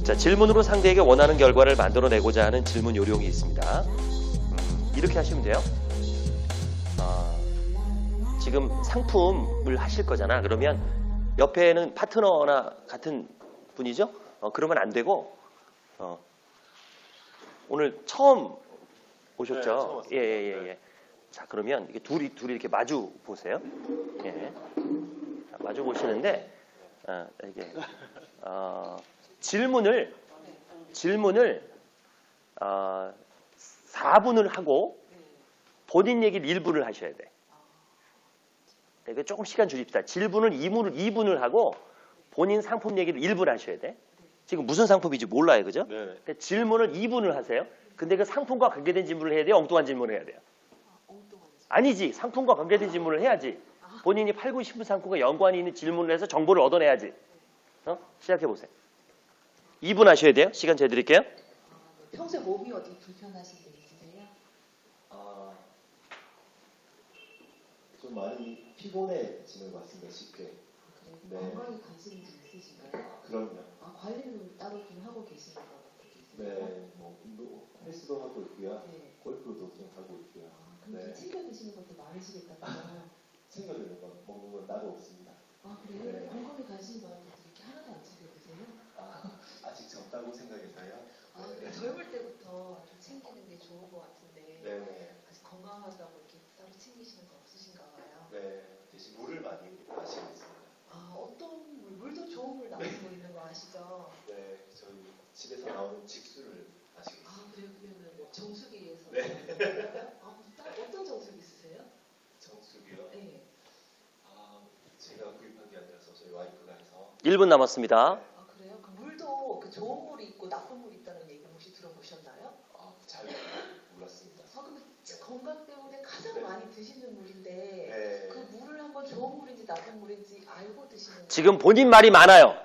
자, 질문으로 상대에게 원하는 결과를 만들어내고자 하는 질문 요령이 있습니다. 이렇게 하시면 돼요. 지금 상품을 하실 거잖아. 그러면 옆에는 파트너나 같은 분이죠? 그러면 안 되고, 오늘 처음 오셨죠? 네, 처음 왔습니다. 예. 자, 그러면 이게 둘이 이렇게 마주 보세요. 예. 자, 마주 보시는데, 이게, 질문을 4분을 하고 본인 얘기를 1분을 하셔야 돼. 이게 조금 시간 주십시다. 질문을 2분을 하고 본인 상품 얘기를 1분 하셔야 돼. 지금 무슨 상품인지 몰라요, 그죠? 네. 그러니까 질문을 2분을 하세요. 근데 그 상품과 관계된 질문을 해야 돼요? 엉뚱한 질문을 해야 돼요? 아니지. 상품과 관계된 질문을 해야지. 본인이 팔고 싶은 상품과 연관이 있는 질문을 해서 정보를 얻어내야지. 시작해보세요. 2분 하셔야 돼요. 시간 재드릴게요. 평소에 몸이 어디 불편하신 데 있으세요? 좀 많이 피곤해지는 것 같습니다. 쉽게. 그래요? 네. 건강에 관심이 좀 있으신가요? 그럼요. 관리는 따로 좀 하고 계시는 것 같아요. 네. 뭐 운동, 헬스도 하고 있고요. 네. 골프도 좀 하고 있고요. 그럼 네. 좀 챙겨 드시는 것도 많으시겠다고요. 챙겨드는 건 먹는 건 따로 없습니다. 그래요? 네. 건강에 관심이 많은데 이렇게 하나도 안 챙겨 드세요? 아직 젊다고 생각해서요. 네. 젊을 때부터 좀 챙기는 게 좋은 것 같은데 네. 아직 건강하다고 이렇게 따로 챙기시는 거 없으신가 봐요. 네. 대신 물을 많이 마시고 있습니다. 어떤 물도 좋은 물 나오고 있는 거 아시죠? 네. 저희 집에서 나오는 직수를 마시고 있습니다. 그래요? 그러면 정수기에서 네. 어떤 정수기 있으세요? 정수기요? 네. 제가 구입한 게 아니라서 저희 와이프가 해서. 1분 남았습니다. 그래요? 그 물도 그 좋은 물이 있고 나쁜 물이 있다는 얘기 혹시 들어보셨나요? 잘 몰랐습니다. 그럼 건강 때문에 가장 많이 드시는 물인데 네. 그 물을 한번 좋은 물인지 나쁜 물인지 알고 드시는 거예요? 지금 본인 말이 많아요.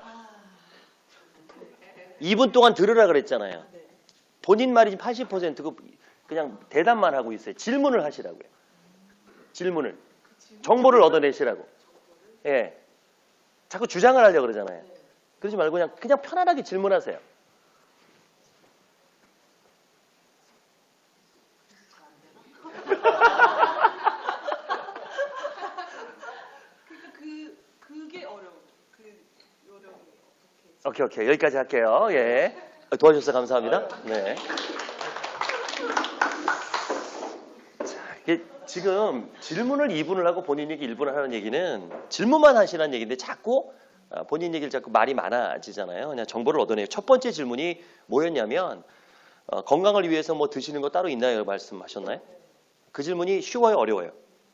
2분 동안 들으라 그랬잖아요. 네. 본인 말이 80%고 그냥 대답만 하고 있어요. 질문을 하시라고요. 질문을. 정보를 얻어내시라고. 예. 자꾸 주장을 하려고 그러잖아요. 그러지 말고 그냥 편안하게 질문하세요. 그게 어려워. 요령이 어떻게? 오케이. 여기까지 할게요. 예. 도와주셔서 감사합니다. 네. 자, 이게 지금 질문을 2분을 하고 본인 얘기 1분을 하는 얘기는 질문만 하시라는 얘기인데 자꾸 본인 얘기를 자꾸 말이 많아지잖아요. 그냥 정보를 얻어내요. 첫 번째 질문이 뭐였냐면 건강을 위해서 뭐 드시는 거 따로 있나요? 말씀하셨나요? 그 질문이 쉬워요? 어려워요?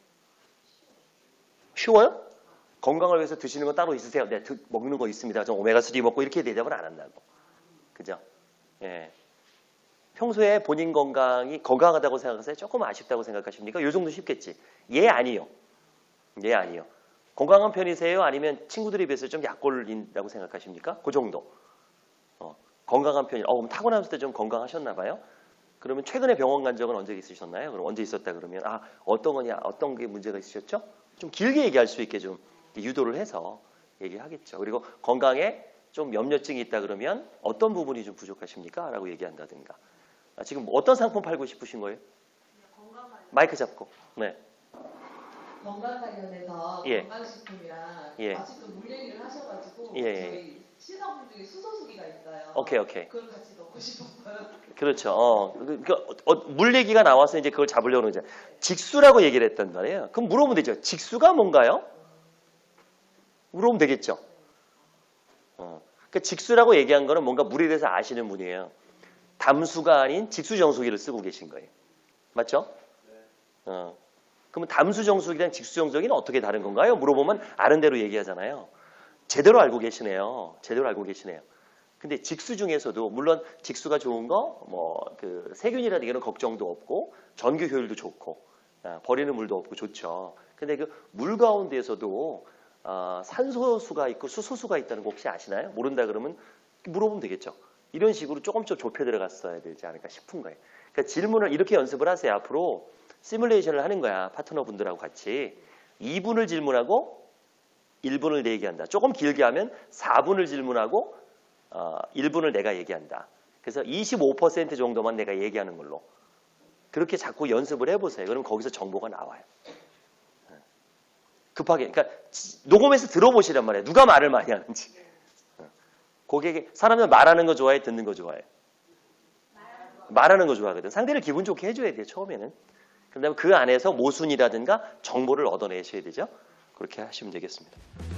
쉬워요? 건강을 위해서 드시는 거 따로 있으세요? 네, 먹는 거 있습니다. 저 오메가3 먹고 이렇게 대답을 안 한다고. 그죠? 예. 평소에 본인 건강이 건강하다고 생각하세요? 조금 아쉽다고 생각하십니까? 요 정도 쉽겠지. 예, 아니요. 예, 아니요. 건강한 편이세요? 아니면 친구들에 비해서 좀 약골린다고 생각하십니까? 그 정도. 건강한 편이, 그럼 타고났을 때 좀 건강하셨나 봐요? 그러면 최근에 병원 간 적은 언제 있으셨나요? 그럼 언제 있었다 그러면, 어떤 게 문제가 있으셨죠? 좀 길게 얘기할 수 있게 좀 유도를 해서 얘기하겠죠. 그리고 건강에 좀 염려증이 있다 그러면 어떤 부분이 좀 부족하십니까? 라고 얘기한다든가. 지금 어떤 상품 팔고 싶으신 거예요? 마이크 잡고. 네. 건강 관련해서 예. 건강식품이랑 예. 아직도 물 얘기를 하셔가지고 예. 저희 신화분 중에 수소수기가 있어요. 오케이. 그걸 같이 넣고 싶었어요. 그렇죠. 물 얘기가 나와서 이제 그걸 잡으려는 거죠. 직수라고 얘기를 했단 말이에요. 그럼 물어보면 되죠. 직수가 뭔가요? 물어보면 되겠죠. 그러니까 직수라고 얘기한 거는 뭔가 물에 대해서 아시는 분이에요. 담수가 아닌 직수정수기를 쓰고 계신 거예요. 맞죠? 그러면 담수정수기랑 직수정수기는 어떻게 다른 건가요? 물어보면 아는 대로 얘기하잖아요. 제대로 알고 계시네요. 근데 직수 중에서도 물론 직수가 좋은 거, 그 세균이라는 게 걱정도 없고 전기 효율도 좋고 버리는 물도 없고 좋죠. 근데 그 물 가운데에서도 산소수가 있고 수소수가 있다는 거 혹시 아시나요? 모른다 그러면 물어보면 되겠죠. 이런 식으로 조금 좁혀 들어갔어야 되지 않을까 싶은 거예요. 그러니까 질문을 이렇게 연습을 하세요. 앞으로 시뮬레이션을 하는 거야. 파트너분들하고 같이. 2분을 질문하고 1분을 얘기한다. 조금 길게 하면 4분을 질문하고 일부를 내가 얘기한다. 그래서 25% 정도만 내가 얘기하는 걸로. 그렇게 자꾸 연습을 해보세요. 그러면 거기서 정보가 나와요. 급하게. 그러니까 녹음해서 들어보시란 말이에요. 누가 말을 많이 하는지. 고객이 사람은 말하는 거 좋아해? 듣는 거 좋아해? 말하는 거 좋아하거든. 상대를 기분 좋게 해줘야 돼요. 처음에는. 그다음에 그 안에서 모순이라든가 정보를 얻어내셔야 되죠. 그렇게 하시면 되겠습니다.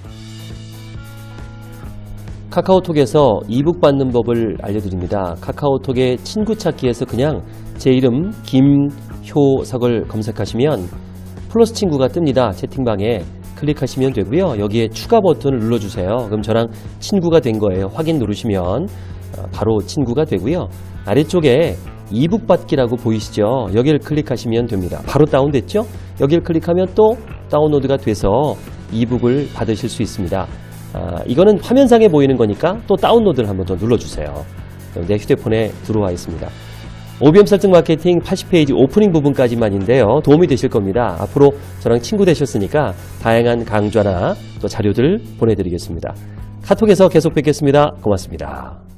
카카오톡에서 이북 받는 법을 알려드립니다. 카카오톡의 친구 찾기에서 그냥 제 이름 김효석을 검색하시면 플러스 친구가 뜹니다. 채팅방에 클릭하시면 되고요. 여기에 추가 버튼을 눌러주세요. 그럼 저랑 친구가 된 거예요. 확인 누르시면 바로 친구가 되고요. 아래쪽에 이북 받기라고 보이시죠? 여기를 클릭하시면 됩니다. 바로 다운됐죠? 여기를 클릭하면 또 다운로드가 돼서 이북을 받으실 수 있습니다. 이거는 화면상에 보이는 거니까 또 다운로드를 한번 더 눌러주세요. 내 휴대폰에 들어와 있습니다. OBM 설정 마케팅 80페이지 오프닝 부분까지만인데요. 도움이 되실 겁니다. 앞으로 저랑 친구 되셨으니까 다양한 강좌나 또 자료들 보내드리겠습니다. 카톡에서 계속 뵙겠습니다. 고맙습니다.